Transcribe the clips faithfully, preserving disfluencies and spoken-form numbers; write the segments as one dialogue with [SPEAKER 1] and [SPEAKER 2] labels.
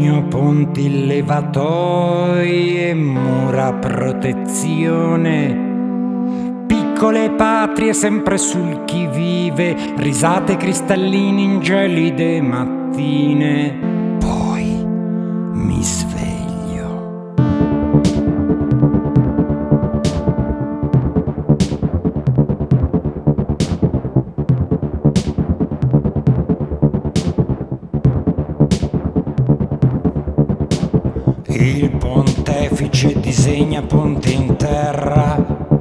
[SPEAKER 1] Sogno ponti, levatoi e mura a protezione, piccole patrie sempre sul chi vive, risate cristallini in gelide mattine. Poi mi sveglio. Il pontefice disegna ponte in terra,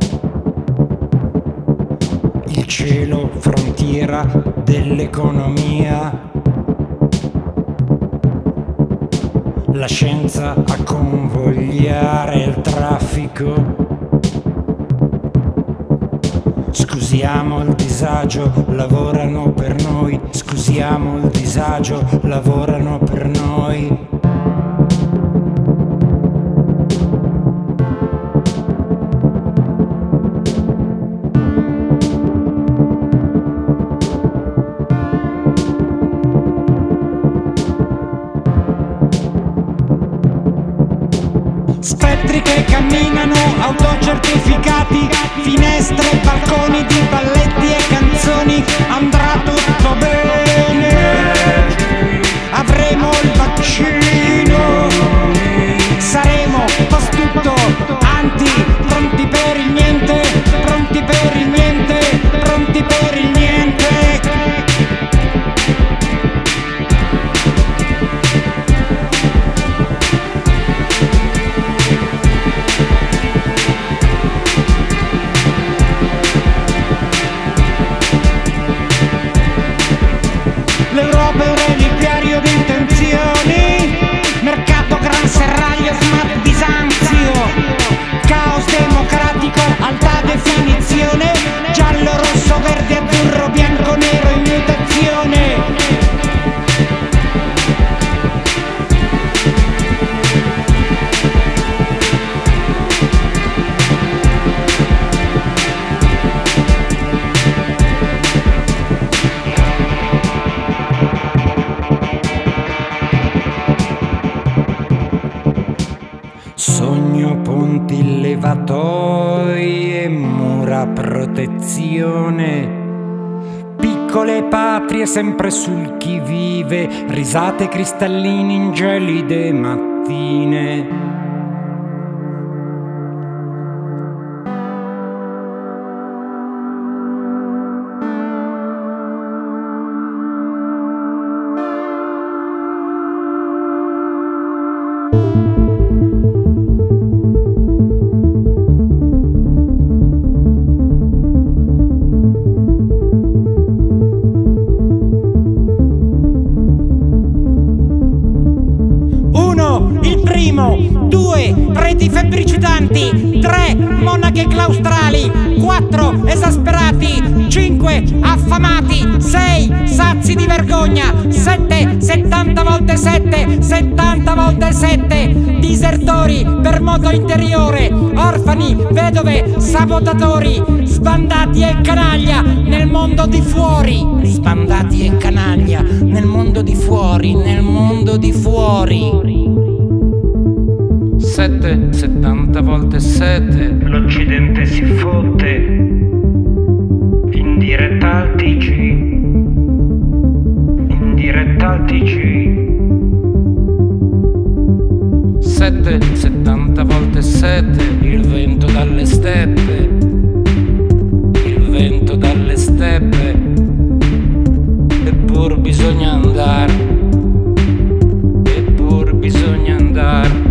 [SPEAKER 1] il cielo frontiera dell'economia, la scienza a convogliare il traffico. Scusiamo il disagio, lavorano per noi, scusiamo il disagio, lavorano per noi. Spettri che camminano, autocertificati, finestre, balconi di balletti e canzoni. Andrà tutto bene, avremo il vaccino, saremo post tutto anti, pronti per il niente, pronti per il niente, pronti per il niente. L'Europa è un reliquiario di intenzioni, mercato gran serraglio, smart Bisanzio, caos democratico, alta definizione, giallo, rosso, verde, azzurro, bianco, nero in mutazione. Sogno ponti, levatoi e mura a protezione, piccole patrie sempre sul chi vive, risate cristallini in gelide mattine. Due preti febbricidanti, tre monache claustrali, quattro esasperati, cinque affamati, sei sazi di vergogna, sette settanta volte sette, settanta volte sette disertori per moto interiore, orfani, vedove, sabotatori, sbandati e canaglia nel mondo di fuori, sbandati e canaglia nel mondo di fuori, nel mondo di fuori. Sette, settanta volte sette, l'Occidente si fotte, in diretta al T G, in diretta al T G. Sette, settanta volte sette, il vento dalle steppe, il vento dalle steppe, eppur bisogna andare, eppur bisogna andare.